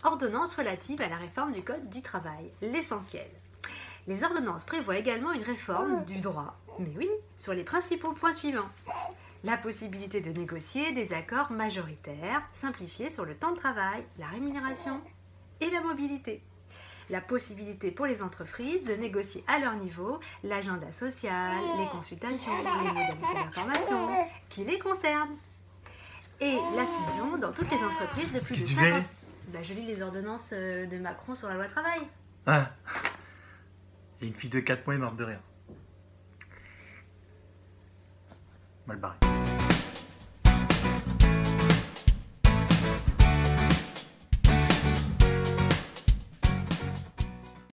Ordonnance relative à la réforme du Code du travail, l'essentiel. Les ordonnances prévoient également une réforme du droit, mais oui, sur les principaux points suivants. La possibilité de négocier des accords majoritaires simplifiés sur le temps de travail, la rémunération et la mobilité. La possibilité pour les entreprises de négocier à leur niveau l'agenda social, les consultations, les modalités d'information qui les concernent. Et la fusion dans toutes les entreprises de plus de 50... Je lis les ordonnances de Macron sur la loi travail. Ah. Et une fille de 4 mois est morte de rire. Mal barré.